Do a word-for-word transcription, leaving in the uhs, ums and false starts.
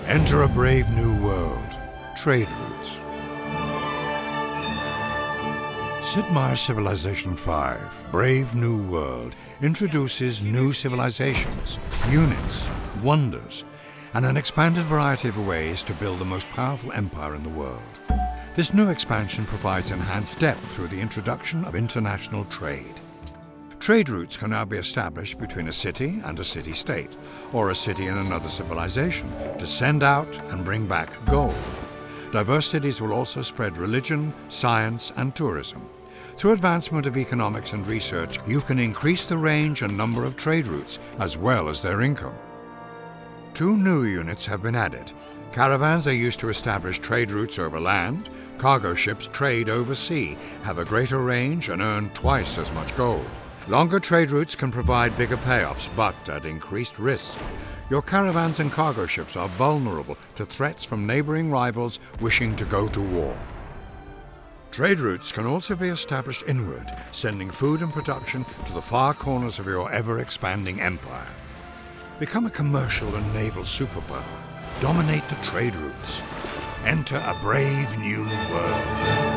Enter a brave new world, trade routes. Sid Meier's Civilization five, Brave New World, introduces new civilizations, units, wonders, and an expanded variety of ways to build the most powerful empire in the world. This new expansion provides enhanced depth through the introduction of international trade. Trade routes can now be established between a city and a city-state, or a city and another civilization, to send out and bring back gold. Diverse cities will also spread religion, science, and tourism. Through advancement of economics and research, you can increase the range and number of trade routes, as well as their income. Two new units have been added. Caravans are used to establish trade routes over land. Cargo ships trade over sea, have a greater range, and earn twice as much gold. Longer trade routes can provide bigger payoffs, but at increased risk. Your caravans and cargo ships are vulnerable to threats from neighboring rivals wishing to go to war. Trade routes can also be established inward, sending food and production to the far corners of your ever-expanding empire. Become a commercial and naval superpower. Dominate the trade routes. Enter a brave new world.